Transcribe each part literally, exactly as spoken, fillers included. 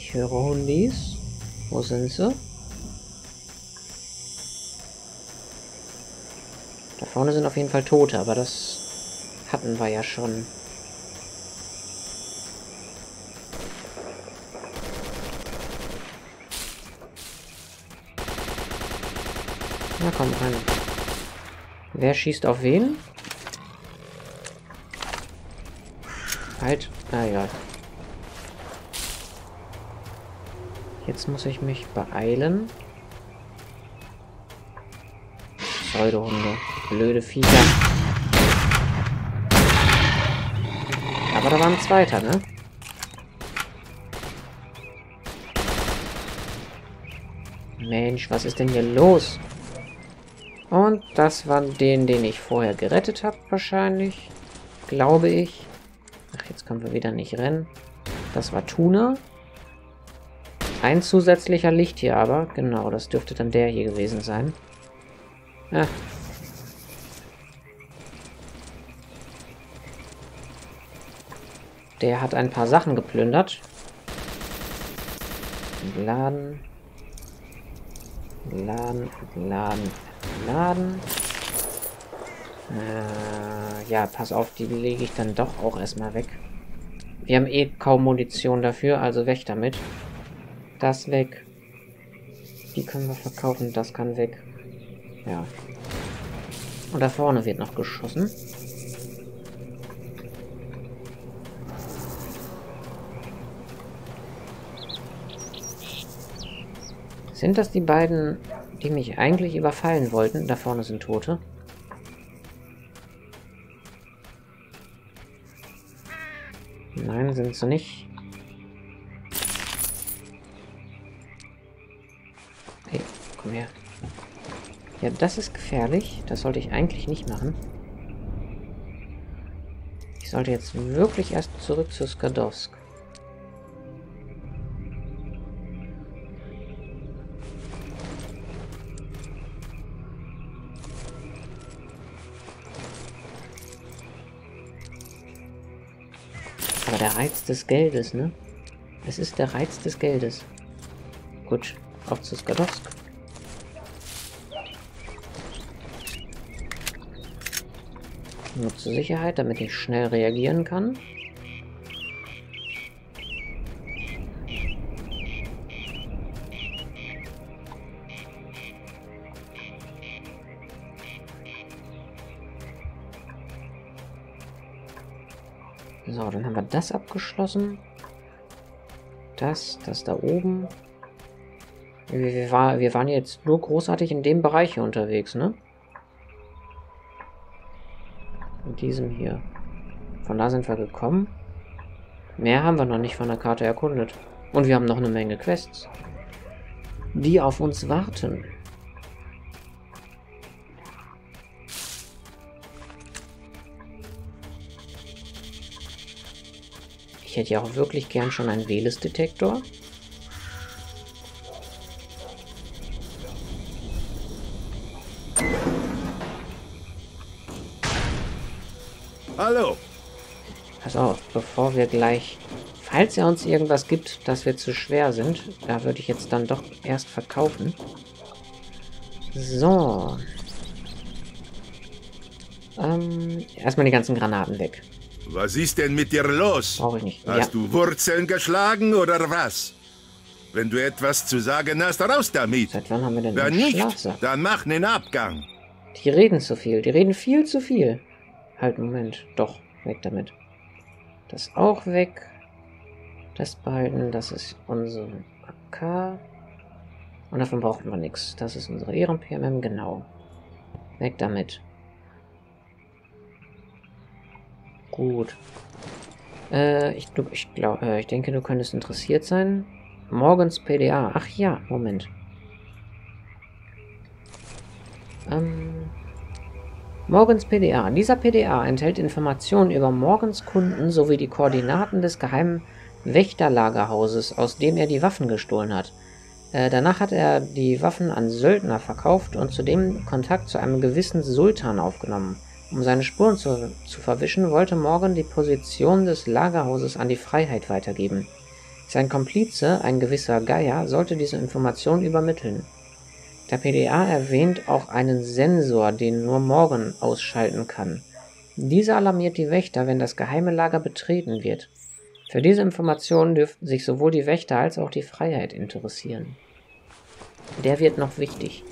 Ich höre Hundis. Wo sind sie? Da vorne sind auf jeden Fall Tote, aber das hatten wir ja schon. Na komm rein. Wer schießt auf wen? Halt. Ah ja. Jetzt muss ich mich beeilen. Pseudohunde. Blöde Viecher. Aber da war ein zweiter, ne? Mensch, was ist denn hier los? Und das war den, den ich vorher gerettet habe, wahrscheinlich. Glaube ich. Ach, jetzt können wir wieder nicht rennen. Das war Tuna. Ein zusätzlicher Licht hier aber. Genau, das dürfte dann der hier gewesen sein. Ah. Der hat ein paar Sachen geplündert. Laden. Laden. Laden. Laden. Äh, ja, pass auf, die lege ich dann doch auch erstmal weg. Wir haben eh kaum Munition dafür, also weg damit. Das weg. Die können wir verkaufen, das kann weg. Ja. Und da vorne wird noch geschossen. Sind das die beiden, die mich eigentlich überfallen wollten? Da vorne sind Tote. Nein, sind sie nicht. Hey, komm her. Ja, das ist gefährlich. Das sollte ich eigentlich nicht machen. Ich sollte jetzt wirklich erst zurück zu Skadowsk. Aber der Reiz des Geldes, ne? Es ist der Reiz des Geldes. Gut, auf zu Skadowsk. Nur zur Sicherheit, damit ich schnell reagieren kann. So, dann haben wir das abgeschlossen. Das, das da oben. Wir, wir, war, wir waren jetzt nur großartig in dem Bereich hier unterwegs, ne? In diesem hier. Von da sind wir gekommen. Mehr haben wir noch nicht von der Karte erkundet. Und wir haben noch eine Menge Quests, die auf uns warten. Ich hätte ja auch wirklich gern schon einen Veles-Detektor. Hallo. Pass auf, bevor wir gleich... Falls er uns irgendwas gibt, dass wir zu schwer sind, da würde ich jetzt dann doch erst verkaufen. So. Ähm, erstmal die ganzen Granaten weg. Was ist denn mit dir los? Brauche ich nicht. Hast Ja. du Wurzeln geschlagen oder was? Wenn du etwas zu sagen hast, raus damit. Seit wann haben wir denn Wenn einen nicht, Schlafsack? dann mach nen Abgang. Die reden zu viel. Die reden viel zu viel. Halt, Moment. Doch, weg damit. Das auch weg. Das behalten, das ist unsere A K. Und davon brauchen wir nichts. Das ist unsere Ehren-P M M, genau. Weg damit. Gut. Äh, ich, du, ich, glaub, äh, ich denke, du könntest interessiert sein. Morgens P D A. Ach ja, Moment. Ähm... Morgens P D A. Dieser P D A enthält Informationen über Morgens Kunden sowie die Koordinaten des geheimen Wächterlagerhauses, aus dem er die Waffen gestohlen hat. Äh, danach hat er die Waffen an Söldner verkauft und zudem Kontakt zu einem gewissen Sultan aufgenommen. Um seine Spuren zu, zu verwischen, wollte Morgan die Position des Lagerhauses an die Freiheit weitergeben. Sein Komplize, ein gewisser Geier, sollte diese Information übermitteln. Der P D A erwähnt auch einen Sensor, den nur Morgan ausschalten kann. Dieser alarmiert die Wächter, wenn das geheime Lager betreten wird. Für diese Informationen dürften sich sowohl die Wächter als auch die Freiheit interessieren. Der wird noch wichtig.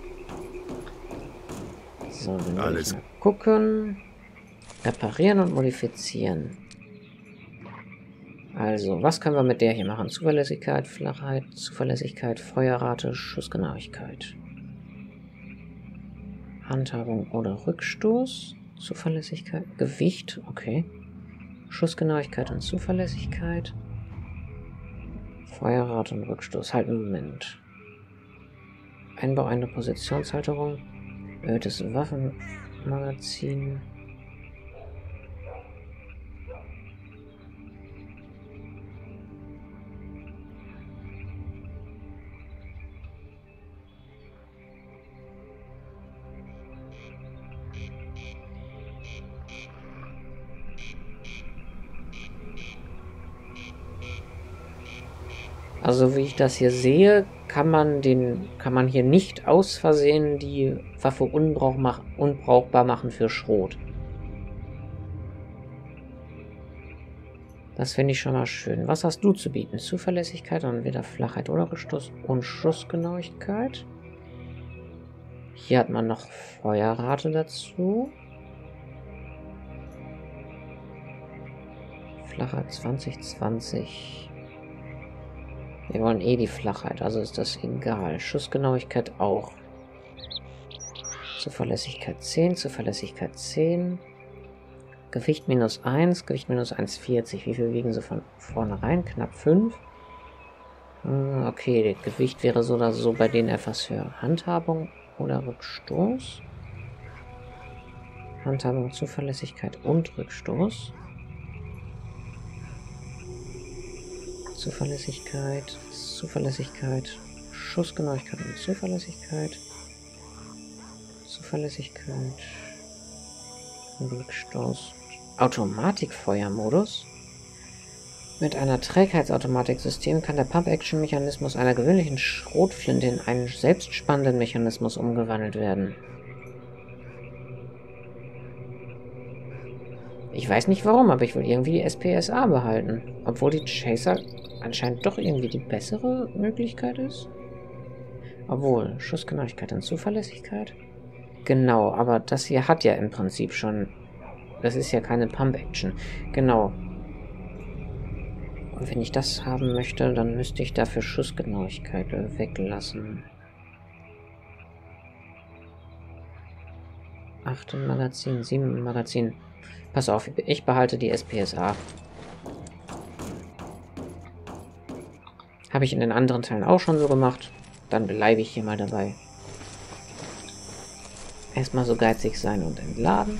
So, dann will ich mal gucken. Reparieren und modifizieren. Also, was können wir mit der hier machen? Zuverlässigkeit, Flachheit, Zuverlässigkeit, Feuerrate, Schussgenauigkeit. Handhabung oder Rückstoß. Zuverlässigkeit, Gewicht, okay. Schussgenauigkeit und Zuverlässigkeit. Feuerrate und Rückstoß. Halt einen Moment. Einbau einer Positionshalterung. Erhöhtes Waffenmagazin. Also wie ich das hier sehe, kann man den, kann man hier nicht aus Versehen die Waffe unbrauch mach, unbrauchbar machen für Schrot. Das finde ich schon mal schön. Was hast du zu bieten? Zuverlässigkeit und wieder Flachheit oder Rückstoß und Schussgenauigkeit. Hier hat man noch Feuerrate dazu. Flachheit zwanzig zwanzig. Wir wollen eh die Flachheit, also ist das egal. Schussgenauigkeit auch. Zuverlässigkeit zehn, Zuverlässigkeit zehn. Gewicht minus eins, Gewicht minus eins Komma vierzig. Wie viel wiegen sie von vornherein? Knapp fünf. Okay, Gewicht wäre so oder so bei denen etwas höher. Handhabung oder Rückstoß? Handhabung, Zuverlässigkeit und Rückstoß. Zuverlässigkeit, Zuverlässigkeit, Schussgenauigkeit und Zuverlässigkeit, Zuverlässigkeit, Rückstoß, Automatikfeuermodus. Mit einer Trägheitsautomatiksystem kann der Pump-Action-Mechanismus einer gewöhnlichen Schrotflinte in einen selbstspannenden Mechanismus umgewandelt werden. Ich weiß nicht warum, aber ich will irgendwie die S P S A behalten. Obwohl die Chaser anscheinend doch irgendwie die bessere Möglichkeit ist. Obwohl, Schussgenauigkeit und Zuverlässigkeit. Genau, aber das hier hat ja im Prinzip schon... Das ist ja keine Pump-Action. Genau. Und wenn ich das haben möchte, dann müsste ich dafür Schussgenauigkeit weglassen. acht im Magazin, sieben im Magazin. Pass auf, ich behalte die S P S A. Habe ich in den anderen Teilen auch schon so gemacht. Dann bleibe ich hier mal dabei. Erstmal so geizig sein und entladen.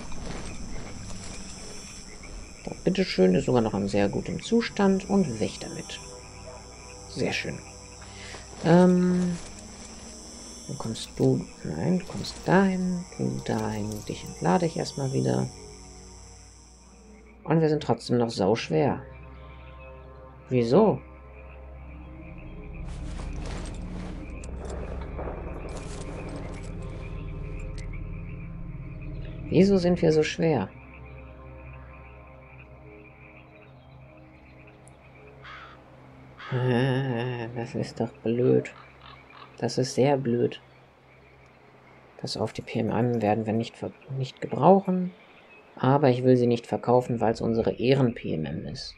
So, bitteschön, ist sogar noch in sehr gutem Zustand und weg damit. Sehr schön. Ähm, dann kommst du... Nein, du kommst dahin, du dahin. Dich entlade ich erstmal wieder. Und wir sind trotzdem noch sauschwer. Wieso? Wieso sind wir so schwer? Das ist doch blöd. Das ist sehr blöd. Pass auf, die P M M werden wir nicht, nicht gebrauchen. Aber ich will sie nicht verkaufen, weil es unsere Ehren-P M M ist.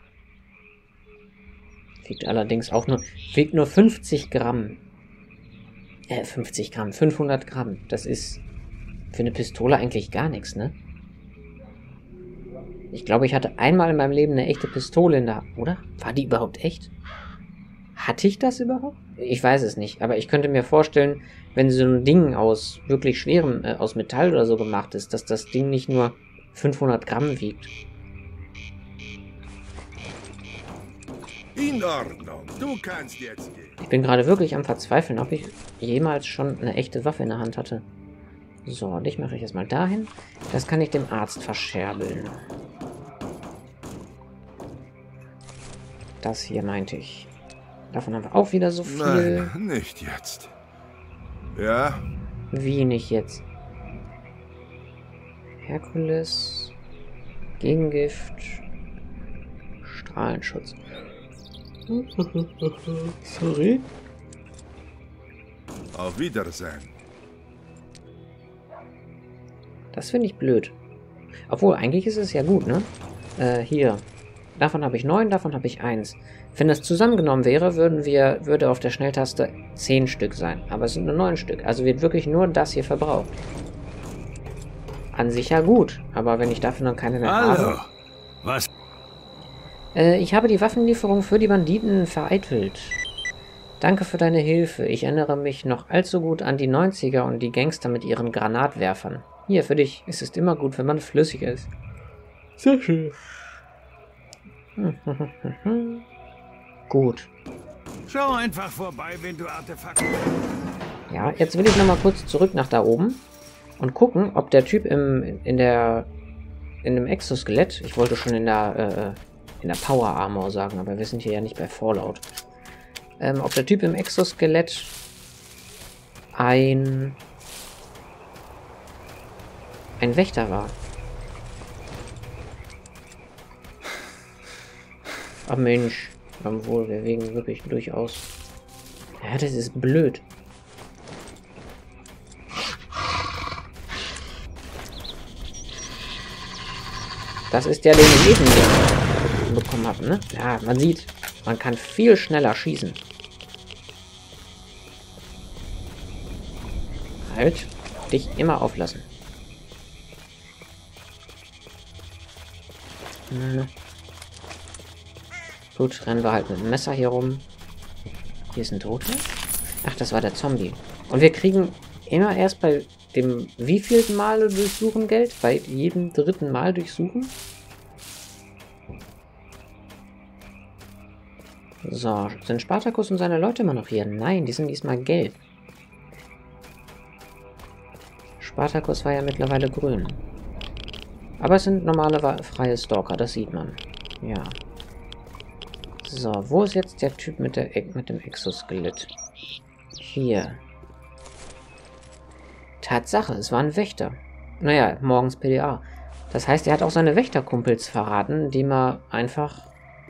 Wiegt allerdings auch nur... Wiegt nur fünfzig Gramm. Äh, fünfzig Gramm. fünfhundert Gramm. Das ist... Für eine Pistole eigentlich gar nichts, ne? Ich glaube, ich hatte einmal in meinem Leben eine echte Pistole in der Hand, oder? War die überhaupt echt? Hatte ich das überhaupt? Ich weiß es nicht, aber ich könnte mir vorstellen, wenn so ein Ding aus wirklich schwerem, äh, aus Metall oder so gemacht ist, dass das Ding nicht nur fünfhundert Gramm wiegt. In Ordnung, du kannst jetzt gehen. Ich bin gerade wirklich am Verzweifeln, ob ich jemals schon eine echte Waffe in der Hand hatte. So, dich mache ich erstmal dahin. Das kann ich dem Arzt verscherbeln. Das hier meinte ich. Davon haben wir auch wieder so viel. Nein, nicht jetzt. Ja? Wie nicht jetzt? Herkules. Gegengift. Strahlenschutz. Sorry. Auf Wiedersehen. Das finde ich blöd. Obwohl, eigentlich ist es ja gut, ne? Äh, hier. Davon habe ich neun, davon habe ich eins. Wenn das zusammengenommen wäre, würden wir, würde auf der Schnelltaste zehn Stück sein. Aber es sind nur neun Stück. Also wird wirklich nur das hier verbraucht. An sich ja gut. Aber wenn ich dafür dann keine mehr Hallo. habe... Was? Äh, ich habe die Waffenlieferung für die Banditen vereitelt. Danke für deine Hilfe. Ich erinnere mich noch allzu gut an die neunziger und die Gangster mit ihren Granatwerfern. Hier, für dich. Es ist immer gut, wenn man flüssig ist. Sehr schön. Gut. Schau einfach vorbei, wenn du Artefakte... Ja, jetzt will ich nochmal kurz zurück nach da oben und gucken, ob der Typ im, in der in dem Exoskelett, ich wollte schon in der äh, in der Power Armor sagen, aber wir sind hier ja nicht bei Fallout, ähm, ob der Typ im Exoskelett ein ein Wächter war. Ach Mensch, wohl, wir wegen wirklich durchaus. Ja, das ist blöd. Das ist der, den ich eben bekommen habe, ne? Ja, man sieht, man kann viel schneller schießen. Halt, dich immer auflassen. Hm. Gut, rennen wir halt mit dem Messer hier rum. Hier ist ein Toter. Ach, das war der Zombie. Und wir kriegen immer erst bei dem wievielten Mal durchsuchen Geld? Bei jedem dritten Mal durchsuchen? So, sind Spartacus und seine Leute immer noch hier? Nein, die sind diesmal gelb. Spartacus war ja mittlerweile grün. Aber es sind normale freie Stalker, das sieht man. Ja. So, wo ist jetzt der Typ mit, der, mit dem Exoskelett? Hier. Tatsache, es war ein Wächter. Naja, morgens P D A. Das heißt, er hat auch seine Wächterkumpels verraten, indem er einfach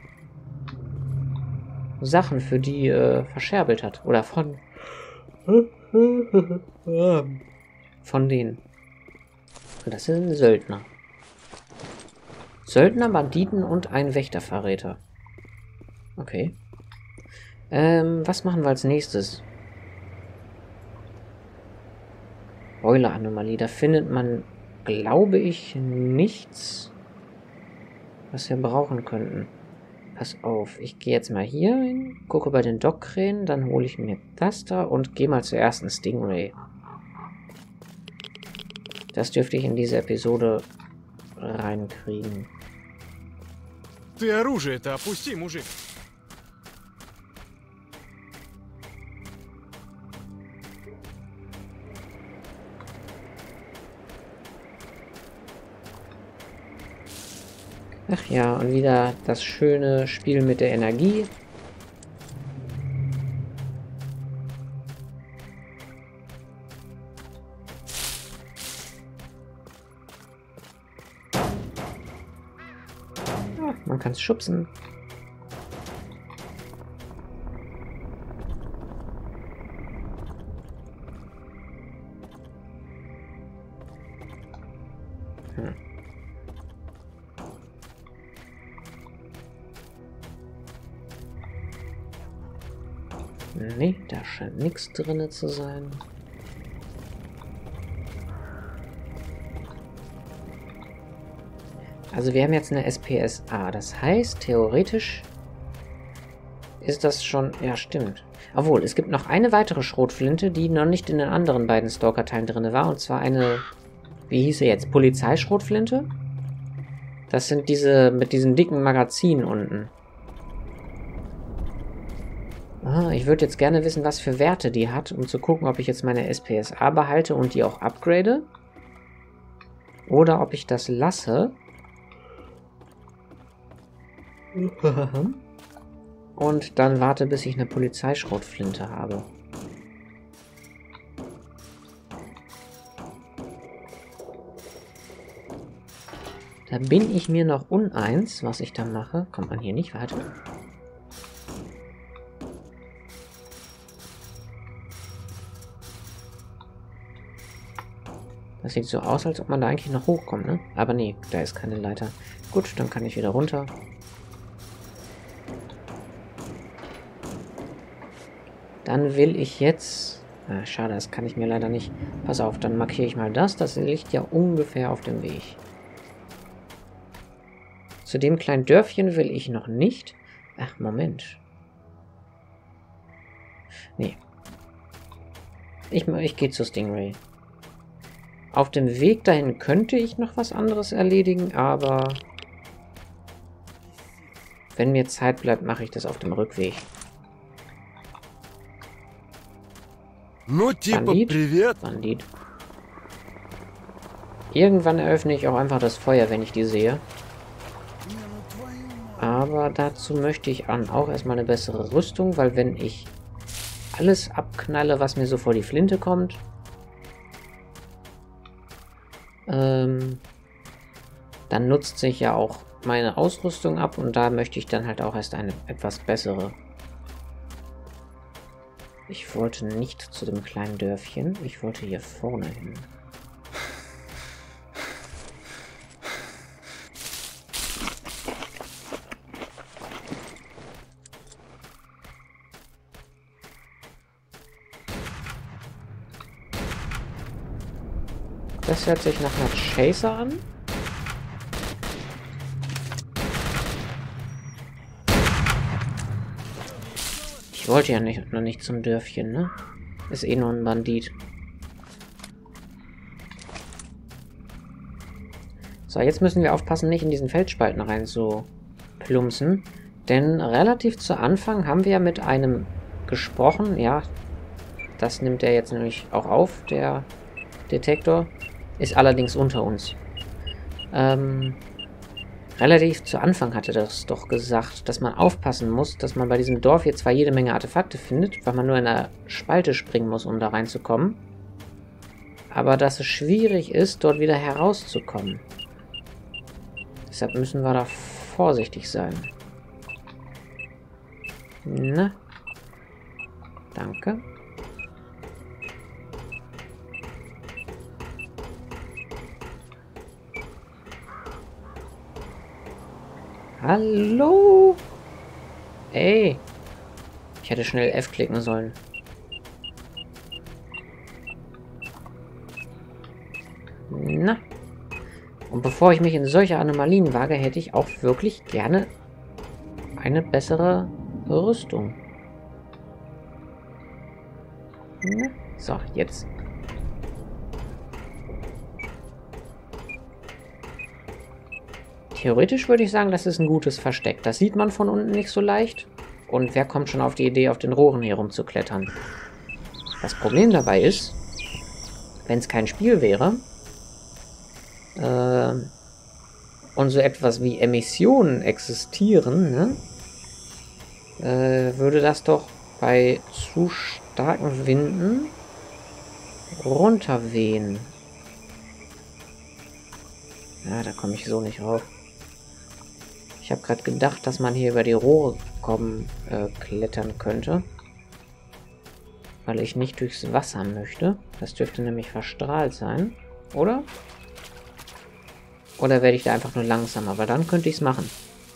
Sachen für die äh, verscherbelt hat. Oder von... von denen. Das sind Söldner. Söldner, Banditen und ein Wächterverräter. Okay. Ähm, was machen wir als nächstes? Euler-Anomalie. Da findet man, glaube ich, nichts, was wir brauchen könnten. Pass auf, ich gehe jetzt mal hier hin, gucke bei den Dockkränen, dann hole ich mir das da und gehe mal zuerst ins Stingray. Das dürfte ich in diese Episode reinkriegen. Ты оружие-то опусти, мужик. Ach ja, und wieder das schöne Spiel mit der Energie. Ja, man kann es schubsen. Hm. Nee, da scheint nichts drin zu sein. Also wir haben jetzt eine S P S A. Das heißt, theoretisch ist das schon... Ja, stimmt. Obwohl, es gibt noch eine weitere Schrotflinte, die noch nicht in den anderen beiden Stalker-Teilen drin war. Und zwar eine... Wie hieß sie jetzt? Polizeischrotflinte? Das sind diese mit diesen dicken Magazinen unten. Ah, ich würde jetzt gerne wissen, was für Werte die hat, um zu gucken, ob ich jetzt meine S P S A behalte und die auch upgrade. Oder ob ich das lasse. Und dann warte, bis ich eine Polizeischrotflinte habe. Da bin ich mir noch uneins, was ich da mache. Kommt man hier nicht weiter? Das sieht so aus, als ob man da eigentlich noch hochkommt, ne? Aber nee, da ist keine Leiter. Gut, dann kann ich wieder runter. Dann will ich jetzt... Ah, schade, das kann ich mir leider nicht... Pass auf, dann markiere ich mal das. Das liegt ja ungefähr auf dem Weg. Zu dem kleinen Dörfchen will ich noch nicht. Ach, Moment. Nee. Ich, ich gehe zu Stingray. Auf dem Weg dahin könnte ich noch was anderes erledigen, aber... Wenn mir Zeit bleibt, mache ich das auf dem Rückweg. Bandit? Bandit. Irgendwann eröffne ich auch einfach das Feuer, wenn ich die sehe. Aber dazu möchte ich an auch erstmal eine bessere Rüstung, weil wenn ich alles abknalle, was mir so vor die Flinte kommt, ähm, dann nutzt sich ja auch meine Ausrüstung ab und da möchte ich dann halt auch erst eine etwas bessere. Ich wollte nicht zu dem kleinen Dörfchen, ich wollte hier vorne hin. Das hört sich nach einer Chaser an. Ich wollte ja nicht, noch nicht zum Dörfchen, ne? Ist eh nur ein Bandit. So, jetzt müssen wir aufpassen, nicht in diesen Felsspalten rein zu plumpsen. Denn relativ zu Anfang haben wir ja mit einem gesprochen. Ja, das nimmt er jetzt nämlich auch auf, der Detektor. Ist allerdings unter uns. Ähm, relativ zu Anfang hatte das doch gesagt, dass man aufpassen muss, dass man bei diesem Dorf hier zwar jede Menge Artefakte findet, weil man nur in einer Spalte springen muss, um da reinzukommen, aber dass es schwierig ist, dort wieder herauszukommen. Deshalb müssen wir da vorsichtig sein. Na? Danke. Hallo? Ey. Ich hätte schnell F klicken sollen. Na. Und bevor ich mich in solche Anomalien wage, hätte ich auch wirklich gerne eine bessere Rüstung. Na. So, jetzt. Theoretisch würde ich sagen, das ist ein gutes Versteck. Das sieht man von unten nicht so leicht. Und wer kommt schon auf die Idee, auf den Rohren herumzuklettern? Das Problem dabei ist, wenn es kein Spiel wäre, äh, und so etwas wie Emissionen existieren, ne, äh, würde das doch bei zu starken Winden runterwehen. Ja, da komme ich so nicht rauf. Ich habe gerade gedacht, dass man hier über die Rohre kommen, äh, klettern könnte. Weil ich nicht durchs Wasser möchte. Das dürfte nämlich verstrahlt sein. Oder? Oder werde ich da einfach nur langsamer? Weil dann könnte ich es machen.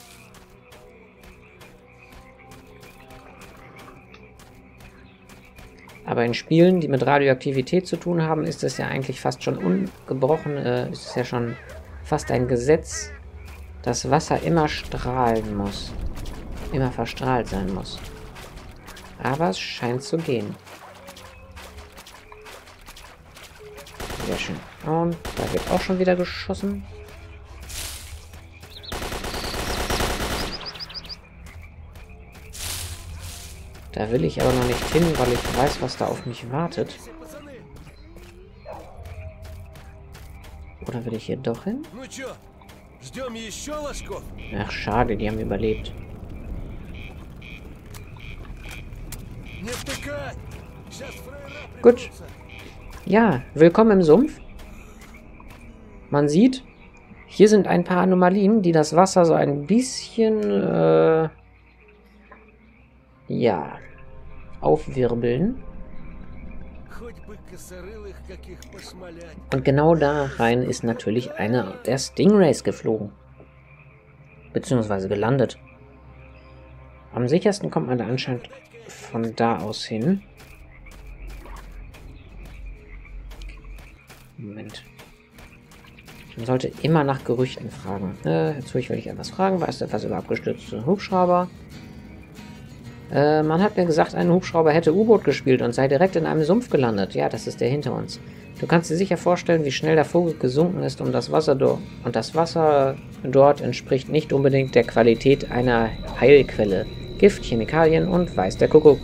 Aber in Spielen, die mit Radioaktivität zu tun haben, ist es ja eigentlich fast schon ungebrochen, äh, ist es ja schon fast ein Gesetz, dass Wasser immer strahlen muss. Immer verstrahlt sein muss. Aber es scheint zu gehen. Sehr schön. Und da wird auch schon wieder geschossen. Da will ich aber noch nicht hin, weil ich weiß, was da auf mich wartet. Oder will ich hier doch hin? Ach, schade, die haben überlebt. Gut. Ja, willkommen im Sumpf. Man sieht, hier sind ein paar Anomalien, die das Wasser so ein bisschen, äh, ja, aufwirbeln. Und genau da rein ist natürlich einer der Stingrays geflogen. Beziehungsweise gelandet. Am sichersten kommt man da anscheinend von da aus hin. Moment. Man sollte immer nach Gerüchten fragen. Äh, jetzt will ich etwas fragen. Weißt du etwas über abgestürzte Hubschrauber? Äh, man hat mir gesagt, ein Hubschrauber hätte U-Boot gespielt und sei direkt in einem Sumpf gelandet. Ja, das ist der hinter uns. Du kannst dir sicher vorstellen, wie schnell der Vogel gesunken ist, um das Wasser dort. Und das Wasser dort entspricht nicht unbedingt der Qualität einer Heilquelle. Gift, Chemikalien und weiß der Kuckuck.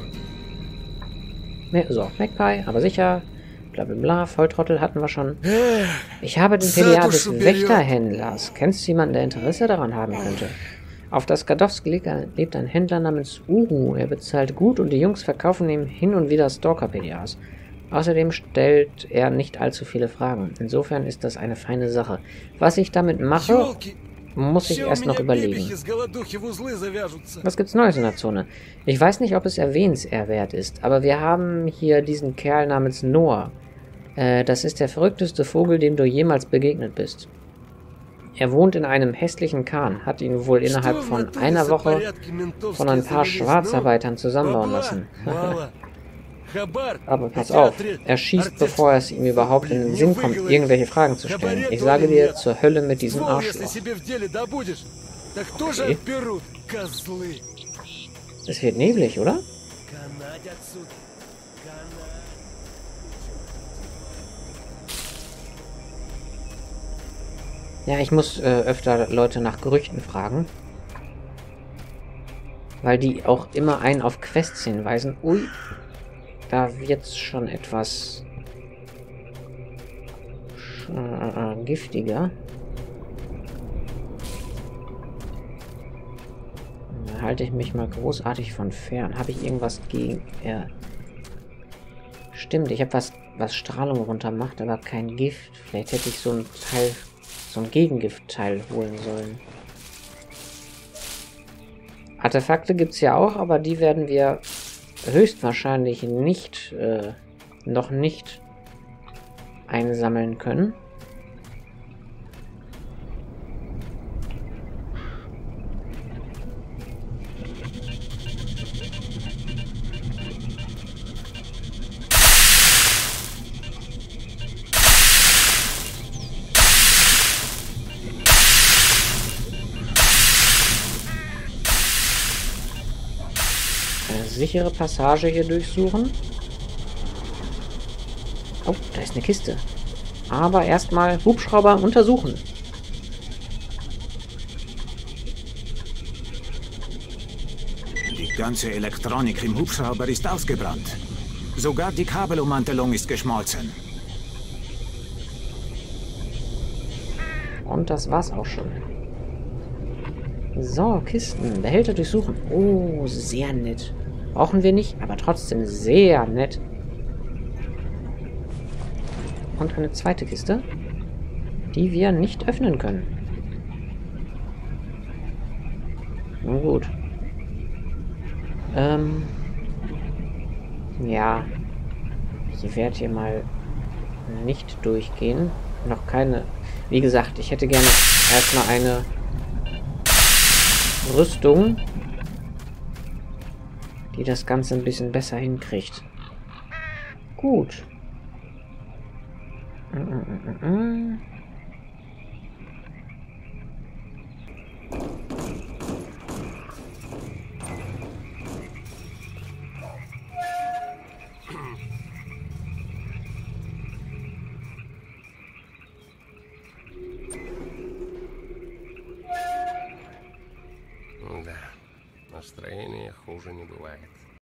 So, Magpie, aber sicher. Blablabla, Volltrottel hatten wir schon. Ich habe den P D A des Wächterhändlers. Kennst du jemanden, der Interesse daran haben könnte? Auf das Skadowsk lebt ein Händler namens Uru. Er bezahlt gut und die Jungs verkaufen ihm hin und wieder Stalker-P D As. Außerdem stellt er nicht allzu viele Fragen. Insofern ist das eine feine Sache. Was ich damit mache, muss ich erst noch überlegen. Was gibt's Neues in der Zone? Ich weiß nicht, ob es erwähnenswert ist, aber wir haben hier diesen Kerl namens Noah. Äh, das ist der verrückteste Vogel, dem du jemals begegnet bist. Er wohnt in einem hässlichen Kahn, hat ihn wohl innerhalb von einer Woche von ein paar Schwarzarbeitern zusammenbauen lassen. Aber pass auf, er schießt, bevor es ihm überhaupt in den Sinn kommt, irgendwelche Fragen zu stellen. Ich sage dir, zur Hölle mit diesem Arschloch. Okay. Es wird neblig, oder? Ja, ich muss äh, öfter Leute nach Gerüchten fragen. Weil die auch immer einen auf Quests hinweisen. Ui, da wird's schon etwas äh, giftiger. Da halte ich mich mal großartig von fern. Habe ich irgendwas gegen... Ja. Stimmt, ich habe was, was Strahlung runter macht, aber kein Gift. Vielleicht hätte ich so ein Teil... so ein Gegengiftteil holen sollen. Artefakte gibt es ja auch, aber die werden wir höchstwahrscheinlich nicht, äh, noch nicht einsammeln können. Sichere Passage hier durchsuchen. Oh, da ist eine Kiste. Aber erstmal Hubschrauber untersuchen. Die ganze Elektronik im Hubschrauber ist ausgebrannt. Sogar die Kabelummantelung ist geschmolzen. Und das war's auch schon. So, Kisten. Behälter durchsuchen. Oh, sehr nett. Brauchen wir nicht, aber trotzdem sehr nett. Und eine zweite Kiste, die wir nicht öffnen können. Nun gut. Ähm. Ja. Ich werde hier mal nicht durchgehen. Noch keine... Wie gesagt, ich hätte gerne erstmal eine Rüstung, die das Ganze ein bisschen besser hinkriegt. Gut. Mm -mm -mm -mm. Да, настроение хуже не бывает.